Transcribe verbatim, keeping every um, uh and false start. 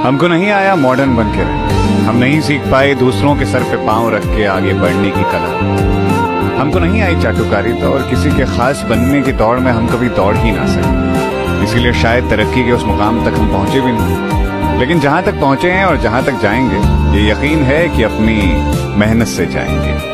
हमको नहीं आया मॉडर्न बन के रहना, हम नहीं सीख पाए दूसरों के सर पे पांव रख के आगे बढ़ने की कला। हमको नहीं आई चाटुकारिता और किसी के खास बनने की दौड़ में हम कभी दौड़ ही ना सके, इसीलिए शायद तरक्की के उस मुकाम तक हम पहुंचे भी नहीं। लेकिन जहां तक पहुंचे हैं और जहां तक जाएंगे, ये यकीन है कि अपनी मेहनत से जाएंगे।